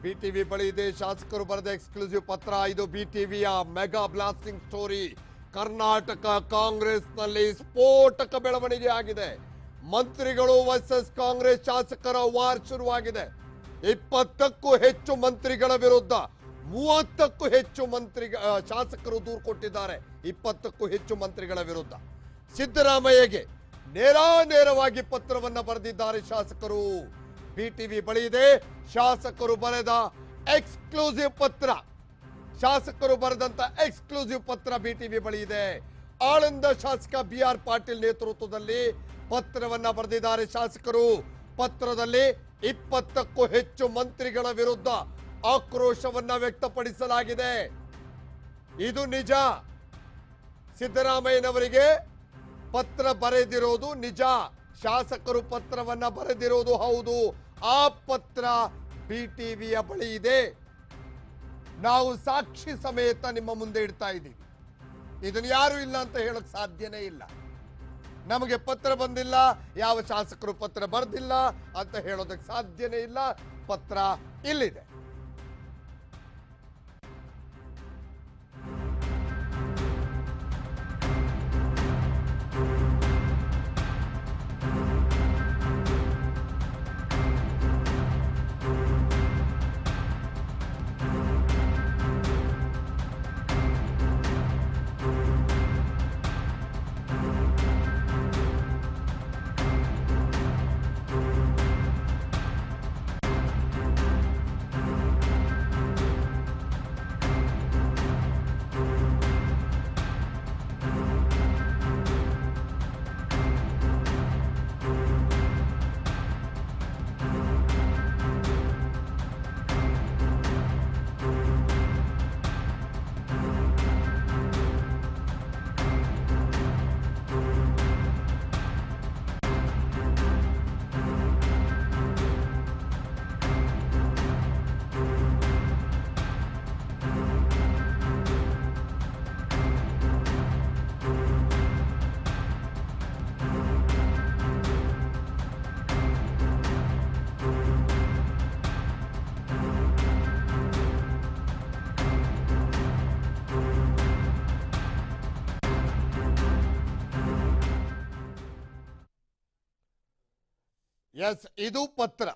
BTV ಬಳಿ ಇದೆ ಶಾಸಕರು ಬರೆದ ಎಕ್ಸ್ಕ್ಲೂಸಿವ್ ಪತ್ರ. ಇದು ಬಿಟಿವಿಯ ಮೆಗಾ ಬ್ಲಾಸ್ಟಿಂಗ್ ಸ್ಟೋರಿ. ಕರ್ನಾಟಕ ಕಾಂಗ್ರೆಸ್ನಲ್ಲಿ ಸ್ಫೋಟಕ ಬೆಳವಣಿಗೆ ಆಗಿದೆ. ಮಂತ್ರಿಗಳು ವರ್ಸಸ್ ಕಾಂಗ್ರೆಸ್ ಶಾಸಕರ ವಾರ್ ಶುರುವಾಗಿದೆ. 20ಕ್ಕೂ ಹೆಚ್ಚು ಮಂತ್ರಿಗಳ ವಿರುದ್ಧ 30ಕ್ಕೂ ಹೆಚ್ಚು ಶಾಸಕರು ದೂರು ಕೊಟ್ಟಿದ್ದಾರೆ. 20ಕ್ಕೂ ಹೆಚ್ಚು ಮಂತ್ರಿಗಳ ವಿರುದ್ಧ ಸಿದ್ದರಾಮಯ್ಯಗೆ ನೇರವಾಗಿ ಪತ್ರವನ್ನ ಬರೆದಿದ್ದಾರೆ ಶಾಸಕರು. ಬಿಟಿವಿ ಬಳಿ ಇದೆ ಶಾಸಕರು ಬರೆದ ಎಕ್ಸ್ಕ್ಲೂಸಿವ್ ಪತ್ರ. ಶಾಸಕರು ಬರೆದಂತ ಎಕ್ಸ್ಕ್ಲೂಸಿವ್ ಪತ್ರ ಬಿಟಿವಿ ಬಳಿ ಇದೆ. ಆಳಂದ ಶಾಸಕ BR ಪಾಟೀಲ್ ನೇತೃತ್ವದಲ್ಲಿ ಪತ್ರವನ್ನ ಬರೆದಿದ್ದಾರೆ ಶಾಸಕರು. ಪತ್ರದಲ್ಲಿ 20ಕ್ಕೂ ಹೆಚ್ಚು ಮಂತ್ರಿಗಳ ವಿರುದ್ಧ ಆಕ್ರೋಶವನ್ನ ವ್ಯಕ್ತಪಡಿಸಲಾಗಿದೆ. ಇದು ನಿಜ. ಸಿದ್ದರಾಮಯ್ಯನವರಿಗೆ ಪತ್ರ ಬರೆದಿರೋದು ನಿಜ. ಶಾಸಕರು ಪತ್ರವನ್ನ ಬರೆದಿರೋದು ಹೌದು. ಆ ಪತ್ರ ಬಿಟಿವಿಯ ಬಳಿ ಇದೆ. ನಾವು ಸಾಕ್ಷಿ ಸಮೇತ ನಿಮ್ಮ ಮುಂದೆ ಇಡ್ತಾ ಇದ್ದೀವಿ. ಇದನ್ನು ಯಾರು ಇಲ್ಲ ಅಂತ ಹೇಳಕ್ ಸಾಧ್ಯನೇ ಇಲ್ಲ. ನಮಗೆ ಪತ್ರ ಬಂದಿಲ್ಲ, ಯಾವ ಶಾಸಕರು ಪತ್ರ ಬರೆದಿಲ್ಲ ಅಂತ ಹೇಳೋದಕ್ಕೆ ಸಾಧ್ಯನೇ ಇಲ್ಲ. ಪತ್ರ ಇಲ್ಲಿದೆ. ಎಸ್, ಇದು ಪತ್ರ.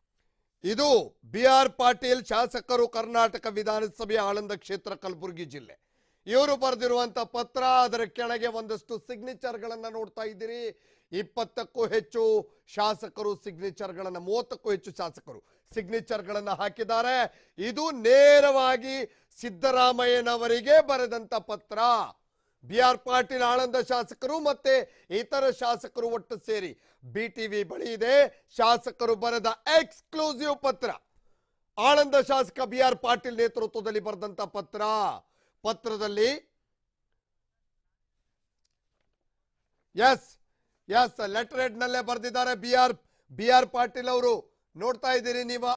ಇದು BR ಪಾಟೀಲ್ ಶಾಸಕರು, ಕರ್ನಾಟಕ ವಿಧಾನಸಭೆ ಆಳಂದ ಕ್ಷೇತ್ರ, ಕಲಬುರಗಿ ಜಿಲ್ಲೆ. ಇವರು ಬರೆದಿರುವಂತ ಪತ್ರ. ಅದರ ಕೆಳಗೆ ಒಂದಷ್ಟು ಸಿಗ್ನೇಚರ್ಗಳನ್ನ ನೋಡ್ತಾ ಇದ್ದೀರಿ. 20ಕ್ಕೂ ಹೆಚ್ಚು ಶಾಸಕರು ಸಿಗ್ನೇಚರ್ಗಳನ್ನ, 30ಕ್ಕೂ ಹೆಚ್ಚು ಶಾಸಕರು ಸಿಗ್ನೇಚರ್ಗಳನ್ನ ಹಾಕಿದ್ದಾರೆ. ಇದು ನೇರವಾಗಿ ಸಿದ್ದರಾಮಯ್ಯನವರಿಗೆ ಬರೆದಂತ ಪತ್ರ. BR ಪಾಟೀಲ್ ಆಳಂದ ಶಾಸಕರು ಮತ್ತೆ ಇತರ ಶಾಸಕರು ಒಟ್ಟು ಸೇರಿ ಬಿಟಿವಿ ಬಳಿ ಇದೆ ಶಾಸಕರು ಬರೆದ ಎಕ್ಸ್ಕ್ಲೂಸಿವ್ ಪತ್ರ. ಆಳಂದ ಶಾಸಕ BR ಪಾಟೀಲ್ ನೇತೃತ್ವದಲ್ಲಿ ಬರೆದಂತ ಪತ್ರ. ಪತ್ರದಲ್ಲಿ ಲೆಟರ್ ಹೆಡ್ ನಲ್ಲೇ ಬರೆದಿದ್ದಾರೆ BR ಪಾಟೀಲ್ ಅವರು. ನೋಡ್ತಾ ಇದ್ದೀರಿ ನೀವು.